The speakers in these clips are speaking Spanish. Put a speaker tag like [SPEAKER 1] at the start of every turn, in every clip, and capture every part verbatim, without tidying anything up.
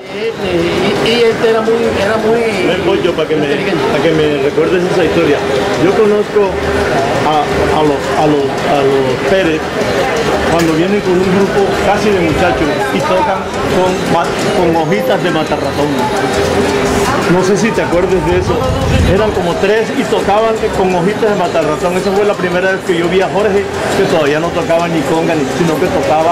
[SPEAKER 1] Eh, eh, y, y este era muy, era muy
[SPEAKER 2] Ven, Pollo, para que, me, para que me recuerdes esa historia. Yo conozco a, a, los, a, los, a los Pérez cuando vienen con un grupo casi de muchachos y tocan con, con hojitas de matarratón. No sé si te acuerdas de eso. Eran como tres y tocaban con hojitas de matarratón. Esa fue la primera vez que yo vi a Jorge, que todavía no tocaba ni conga, sino que tocaba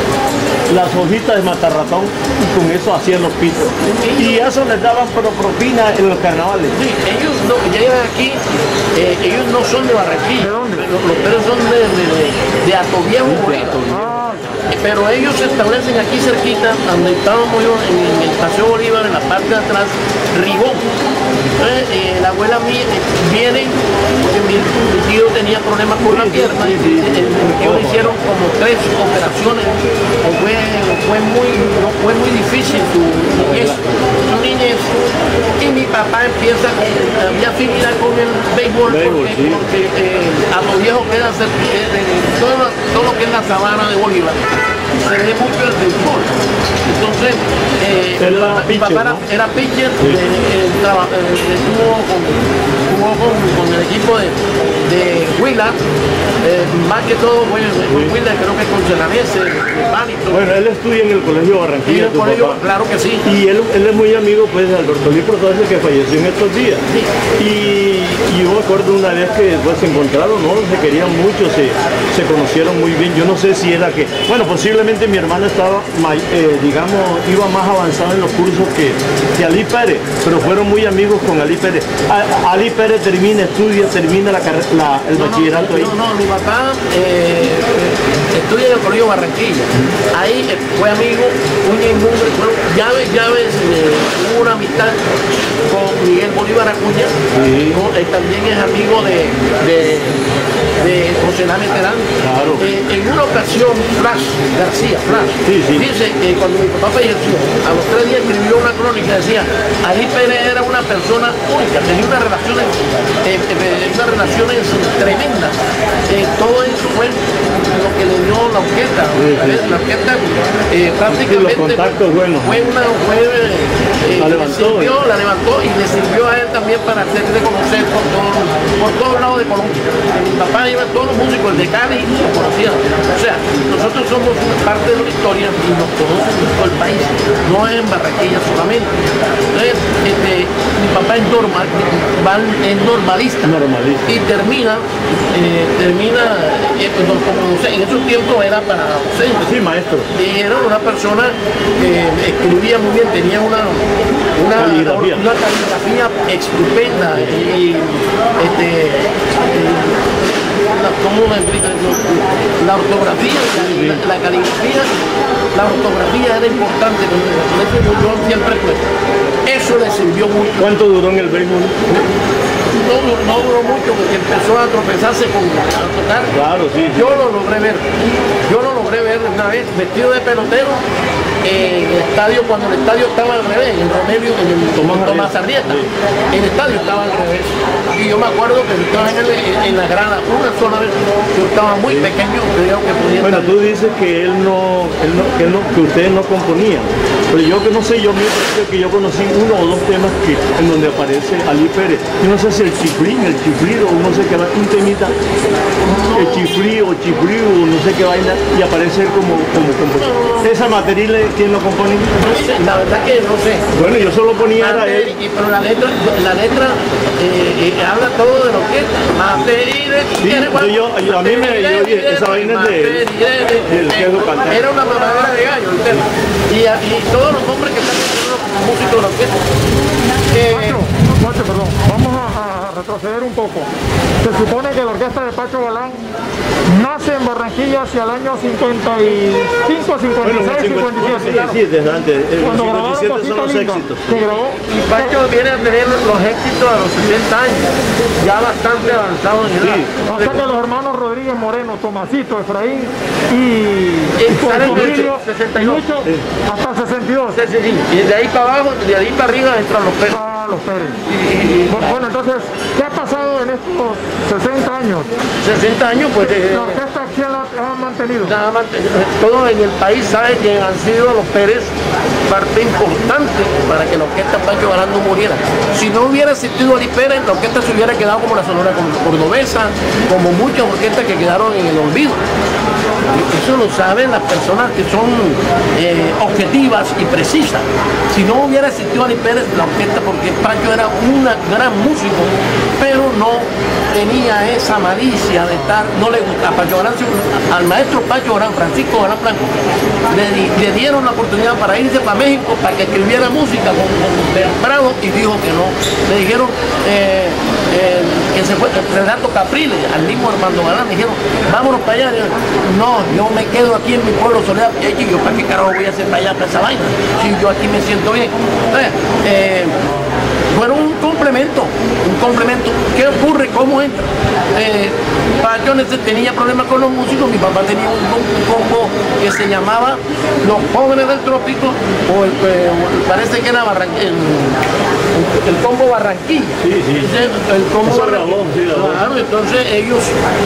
[SPEAKER 2] las hojitas de matarratón y con eso hacían los pitos. Y eso les daban pro propina en los carnavales.
[SPEAKER 1] Sí, ellos no, llegan aquí, eh, ellos no son de Barranquilla. ¿De dónde? Los, los Pérez son de, de, de, de Atoviejo, Bolívar. Pero ellos se establecen aquí cerquita, donde estábamos yo, en, en el Paseo Bolívar, en la parte de atrás, Rigón. Entonces, eh, la abuela mía eh, viene, porque mi, mi tío tenía problemas con la pierna, y el, el, el tío le hicieron como tres operaciones, fue, fue, muy, no, fue muy difícil su niñez, su niñez. Y mi papá empieza, eh, había afinidad con el béisbol, porque, sí. porque eh, a los viejos queda cerca, eh, todo, todo lo que es la sabana de Bolívar, se ve mucho el béisbol. Entonces, eh,
[SPEAKER 2] era
[SPEAKER 1] mi
[SPEAKER 2] pitcher,
[SPEAKER 1] papá
[SPEAKER 2] ¿no?
[SPEAKER 1] era pitcher, sí. de, de, de, de, estuvo, con, estuvo con, con el equipo de, de Huila, eh, más que todo, bueno, sí. Huila creo que con Celanese,
[SPEAKER 2] bueno, él estudia en el Colegio Barranquilla,
[SPEAKER 1] en el colegio, papá. Claro que sí.
[SPEAKER 2] Y él, él es muy amigo pues de Alberto Luis Protasia, que falleció en estos días. Sí. Y, y yo me acuerdo una vez que después se encontraron, ¿no? Se querían mucho, se, se conocieron muy bien. Yo no sé si era que, bueno, posiblemente mi hermano estaba, eh, digamos, iba más avanzado en los cursos que, que Ali Pérez, pero fueron muy amigos con Ali Pérez. A, Ali Pérez termina, estudia, termina la, la, el no, bachillerato
[SPEAKER 1] no,
[SPEAKER 2] ahí.
[SPEAKER 1] No, no, mi papá eh, estudia en el Colegio Barranquilla. Ahí fue amigo, uña y mugre, bueno, llaves, llaves, eh, hubo una amistad con Miguel Bolívar Acuña, sí. ¿no? Él también es amigo de, de, de José Lame Terán.
[SPEAKER 2] Claro.
[SPEAKER 1] Eh, en una ocasión, Flash García, Flash,
[SPEAKER 2] sí, sí.
[SPEAKER 1] dice que cuando mi papá falleció, a los tres días escribió una crónica, decía, Ali Pérez era una persona única, tenía unas relaciones, eh, eh, unas relaciones tremendas. Eh, todo eso fue lo que le dio la orquesta. Sí, sí. La orquesta eh, prácticamente
[SPEAKER 2] sí, los contactos, bueno.
[SPEAKER 1] fue una fue, eh,
[SPEAKER 2] la, levantó,
[SPEAKER 1] sirvió, la levantó y le sirvió a él también para hacerse conocer por todos por todos lados de Colombia. Mi papá iba, todos los músicos, el de Cali lo conocían. O sea, nosotros somos parte de la historia y nos conocen en todo el país, no es en Barranquilla solamente. Entonces, este, mi papá es normal, es normalista,
[SPEAKER 2] normalista.
[SPEAKER 1] Y termina, eh, termina eh, como no sé, en esos tiempos era para docentes.
[SPEAKER 2] Sí, maestro.
[SPEAKER 1] Y era una persona que escribía muy bien, tenía una, una, caligrafía. una caligrafía estupenda y este, la, ¿cómo me explico? La ortografía, la, la caligrafía, la ortografía era importante, yo siempre pues, eso le sirvió mucho.
[SPEAKER 2] ¿Cuánto duró en el béisbol?
[SPEAKER 1] No, no duró mucho porque empezó a tropezarse con a tocar.
[SPEAKER 2] Claro, sí, sí.
[SPEAKER 1] Yo lo logré ver. Yo lo logré ver una vez vestido de pelotero en el estadio, cuando el estadio estaba al revés, en Romelio, en el Tomás, Tomás Arrieta. Sí. El estadio estaba al revés. Y yo me acuerdo que estaba en, el, en la grada una sola vez. Yo estaba muy sí. pequeño, creo que podía.
[SPEAKER 2] Bueno,
[SPEAKER 1] estar...
[SPEAKER 2] tú dices que él no, él no, que, él no, que ustedes no componían. Pero yo que no sé, yo mismo creo que yo conocí uno o dos temas que, en donde aparece Ali Pérez. Yo no sé si el chifrín, el chifrido, o no sé qué, un temita, no. el chifrí o chifrío, no sé qué vaina, y aparece como, como compositor. ¿Esa materia quién lo compone?
[SPEAKER 1] No sé, la verdad que no sé.
[SPEAKER 2] Bueno, yo solo ponía era él.
[SPEAKER 1] Y, pero la letra, la letra eh, eh, habla todo de lo que es.
[SPEAKER 2] Sí, yo, yo, a mí me, yo, esa vaina es de él.
[SPEAKER 1] Era una mamadera de gallo, el tema. Y, y todos los hombres que están haciendo como músicos de la orquesta.
[SPEAKER 3] Eh, Pacho, perdón, vamos a, a retroceder un poco. Se supone que la orquesta de Pacho Galán nace en Barranquilla hacia el año cincuenta y cinco, cincuenta y seis, cincuenta y siete.
[SPEAKER 2] Sí, sí, desde antes. El
[SPEAKER 3] Cuando
[SPEAKER 2] cincuenta y siete son los éxitos.
[SPEAKER 3] Se grabó.
[SPEAKER 1] Y Pacho viene a tener los éxitos a los sesenta años, ya bastante avanzado en edad. Sí.
[SPEAKER 3] O sea que los hermanos Rodríguez Moreno, Tomasito, Efraín y, y
[SPEAKER 1] Emilio, sesenta y dos.
[SPEAKER 3] Sí. Hasta el sesenta y dos.
[SPEAKER 1] Sí, sí, sí. Y de ahí para abajo, de ahí para arriba entran los Pérez.
[SPEAKER 3] Ah, los Pérez. Y, y, bueno, entonces, ¿qué ha pasado en estos sesenta años?
[SPEAKER 1] sesenta años, pues... Eh,
[SPEAKER 3] la orquesta ¿quién la ha mantenido?
[SPEAKER 1] Nada más, todo en el país sabe que han sido los Pérez parte importante para que la orquesta Pacho Galán no muriera. Si no hubiera existido Ali Pérez, la orquesta se hubiera quedado como la Sonora Cordobesa, como muchas orquestas que quedaron en el olvido. Eso lo saben las personas que son eh, objetivas y precisas. Si no hubiera existido Ali Pérez, la orquesta, porque Pacho era un gran músico, pero no tenía esa malicia de estar, no le gusta a Pacho Galán, al maestro Pacho Galán, Francisco Galán Blanco, le, le dieron la oportunidad para irse para México para que escribiera música con, con Prado y dijo que no. Le dijeron eh, eh, que se fue, Renato Capriles, al mismo Armando Galán, le dijeron, vámonos para allá. No, yo me quedo aquí en mi pueblo Soledad, y yo para qué carajo voy a hacer para allá, para esa vaina, si yo aquí me siento bien. Entonces, eh, fueron un complemento, un complemento. ¿Qué ocurre? ¿Cómo entra? Eh, Pacho tenía problemas con los músicos, mi papá tenía un, un combo que se llamaba Los Jóvenes del Trópico, o el, eh, parece que era Barran el, el combo Barranquilla.
[SPEAKER 2] Sí, sí.
[SPEAKER 1] Entonces, el combo
[SPEAKER 2] Eso
[SPEAKER 1] Barranquilla.
[SPEAKER 2] grabó, sí, grabó.
[SPEAKER 1] Claro, entonces ellos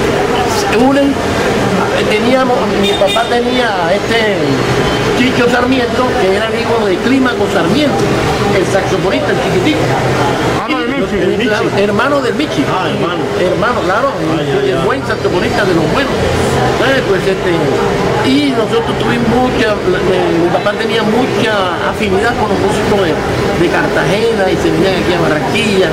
[SPEAKER 1] se unen. Teníamos, mi papá tenía este Chicho Sarmiento, que era el hijo de Clímaco Sarmiento, el saxofonista, el chiquitico.
[SPEAKER 3] Ah, no, el Michi.
[SPEAKER 2] El Michi.
[SPEAKER 1] Claro, hermano del Michi.
[SPEAKER 2] Ah, hermano.
[SPEAKER 1] Hermano, claro,
[SPEAKER 2] Ah, ya,
[SPEAKER 1] el
[SPEAKER 2] ya.
[SPEAKER 1] buen saxofonista de los buenos. Entonces, pues, este, y nosotros tuvimos mucha, eh, mi papá tenía mucha afinidad con los músicos de, de Cartagena y se venían aquí a Barranquilla.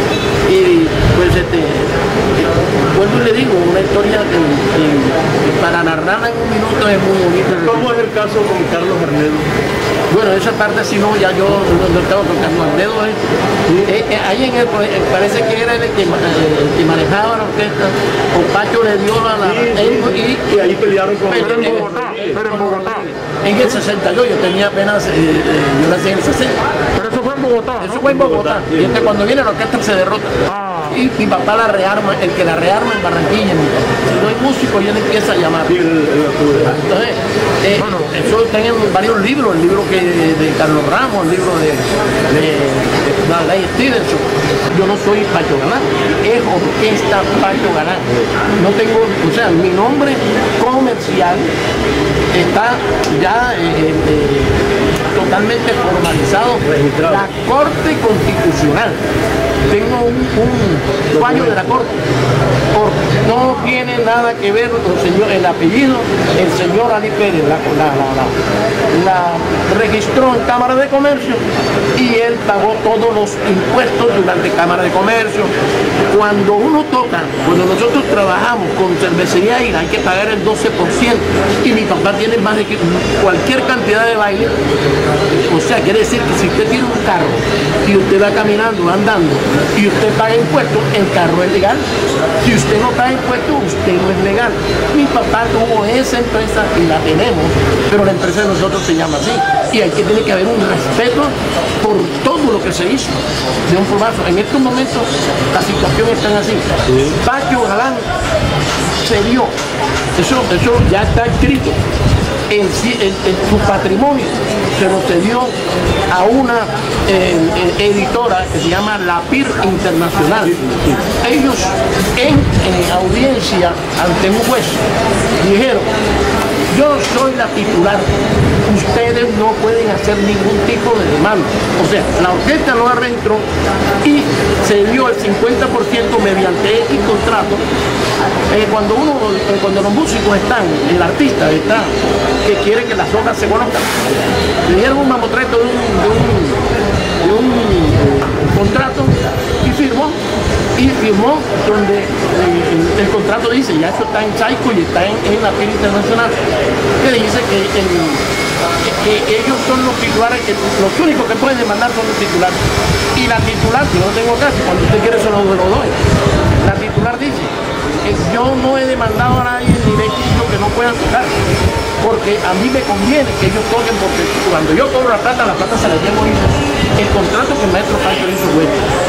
[SPEAKER 1] Y pues este, eh, vuelvo y le digo, una historia que, que para narrarla en un minuto es muy bonita.
[SPEAKER 2] ¿Cómo es el caso con Carlos Arnedo?
[SPEAKER 1] Bueno, esa parte si no, ya yo no, no estaba con Carlos Arnedo. Eh. Eh, eh, ahí en el, eh, parece que era el que, eh, el que manejaba la orquesta, o Pacho le dio la... la
[SPEAKER 2] Sí, sí,
[SPEAKER 1] él-
[SPEAKER 2] sí.
[SPEAKER 1] y,
[SPEAKER 2] Y ahí pelearon con...
[SPEAKER 1] pero
[SPEAKER 3] en
[SPEAKER 1] en-
[SPEAKER 3] Bogotá, pero en Bogotá.
[SPEAKER 1] En el sesenta y dos, yo tenía apenas, eh, eh, yo nací en el sesenta.
[SPEAKER 3] Pero eso fue en Bogotá,
[SPEAKER 1] Eso
[SPEAKER 3] ¿no?
[SPEAKER 1] fue en Bogotá.
[SPEAKER 2] Sí,
[SPEAKER 1] Y este, cuando viene la orquesta se derrota.
[SPEAKER 3] Ah.
[SPEAKER 1] Y mi papá la rearma, el que la rearma en Barranquilla. Si no hay músico, y él empieza a llamar.
[SPEAKER 2] Sí, el- el-
[SPEAKER 1] Entonces, eh, eso está en varios libros, el libro que, de Carlos Ramos, el libro de, de, de Dalai Stevenson. Yo no soy Pacho Galán, es Orquesta Pacho Galán. No tengo, o sea, mi nombre comercial está ya eh, eh, totalmente formalizado.
[SPEAKER 2] Registrado.
[SPEAKER 1] La Corte Constitucional. Tengo un, un fallo de la Corte. Por- no tiene nada que ver el, señor, el apellido, el señor Ali Pérez, la, la, la, la, la registró en Cámara de Comercio y él pagó todos los impuestos durante Cámara de Comercio. Cuando uno toca, cuando nosotros trabajamos con cervecería Ira, hay que pagar el doce por ciento y mi papá tiene más de que cualquier cantidad de baile. O sea, quiere decir que si usted tiene un carro y usted va caminando, andando y usted paga impuestos, el carro es legal. Si usted no paga impuestos, usted no es legal. Mi papá tuvo esa empresa y la tenemos, pero la empresa de nosotros se llama así. Y aquí tiene que haber un respeto por todo lo que se hizo de un plumazo. En estos momentos la situación está así. Pacho Galán se dio, eso, eso ya está escrito. En, en, en su patrimonio se lo cedió a una eh, eh, editora que se llama La Pir Internacional. Ellos en, en audiencia ante un juez dijeron: yo soy la titular, ustedes no pueden hacer ningún tipo de demanda. O sea, la orquesta no la registró y se dio el cincuenta por ciento mediante X contrato. Eh, cuando uno, eh, cuando los músicos están, el artista está, que quiere que las obras se conozcan, le dieron un mamotreto de un, de un, de un eh, contrato y firmó, y firmó donde eh, el, el contrato dice, ya eso está en Chaico y está en, en la Pir Internacional, que dice que, el, que, que ellos son los titulares, que los únicos que pueden demandar son los titulares. Y la titular, que yo no tengo caso, cuando usted quiere se lo, lo doy, la titular dice: yo no he demandado a nadie ni le he dicho que no puedan tocar, porque a mí me conviene que ellos toquen, porque cuando yo cobro la plata, la plata se la llevo yo. El contrato que el maestro Pacho hizo fue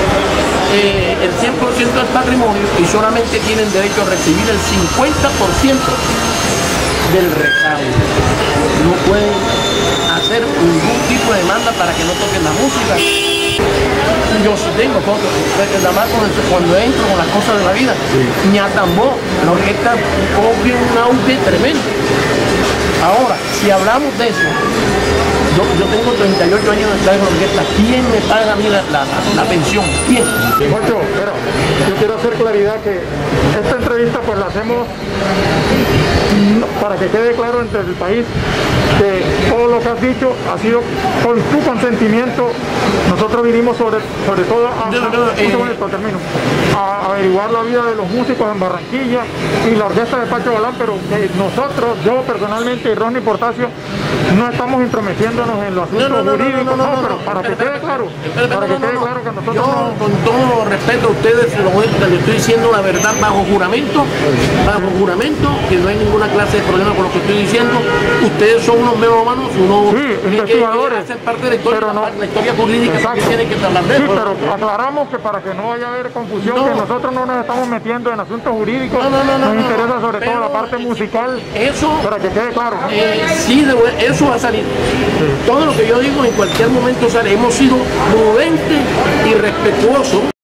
[SPEAKER 1] eh, el cien por ciento del patrimonio y solamente tienen derecho a recibir el cincuenta por ciento del recaudo. No pueden hacer ningún tipo de demanda para que no toquen la música. Yo sí tengo fotos, nada más cuando entro con las cosas de la vida. Sí. Ñatambó, la orquesta coge un auge tremendo. Ahora, si hablamos de eso, yo, yo tengo treinta y ocho años de estar en la orquesta. ¿Quién me paga a mí la, la, la pensión? ¿Quién?
[SPEAKER 3] Pocho, pero yo quiero hacer claridad que esta entrevista pues la hacemos para que quede claro entre el país que todo lo que has dicho ha sido con tu consentimiento. Nosotros vinimos sobre, sobre todo a,
[SPEAKER 1] yo, yo,
[SPEAKER 3] a,
[SPEAKER 1] eh,
[SPEAKER 3] momento, termino, a averiguar la vida de los músicos en Barranquilla y la orquesta de Pacho Galán, pero que nosotros, yo personalmente y Ronnie Portacio, no estamos intrometiéndonos en los asuntos
[SPEAKER 1] no, no, no,
[SPEAKER 3] jurídicos,
[SPEAKER 1] no, no, no, no,
[SPEAKER 3] pero para que quede claro, para que quede claro que nosotros
[SPEAKER 1] yo,
[SPEAKER 3] no...
[SPEAKER 1] con todo respeto a ustedes, les estoy diciendo la verdad bajo juramento, bajo juramento, que no hay ninguna clase de problema con lo que estoy diciendo. Ustedes son unos melómanos, unos
[SPEAKER 3] sí, investigadores,
[SPEAKER 1] hacen parte de la historia,
[SPEAKER 3] pero no,
[SPEAKER 1] la, la historia jurídica que tienen que hablar de
[SPEAKER 3] sí,
[SPEAKER 1] eso.
[SPEAKER 3] pero aclaramos que para que no vaya a haber confusión,
[SPEAKER 1] no,
[SPEAKER 3] que nosotros no nos estamos metiendo en asuntos jurídicos,
[SPEAKER 1] no, no, no,
[SPEAKER 3] nos
[SPEAKER 1] no,
[SPEAKER 3] interesa
[SPEAKER 1] no,
[SPEAKER 3] sobre todo la parte musical,
[SPEAKER 1] eso,
[SPEAKER 3] para que quede claro.
[SPEAKER 1] Eh, sí, de, eso va a salir. Sí. Todo lo que yo digo en cualquier momento sale. Hemos sido prudentes y respetuosos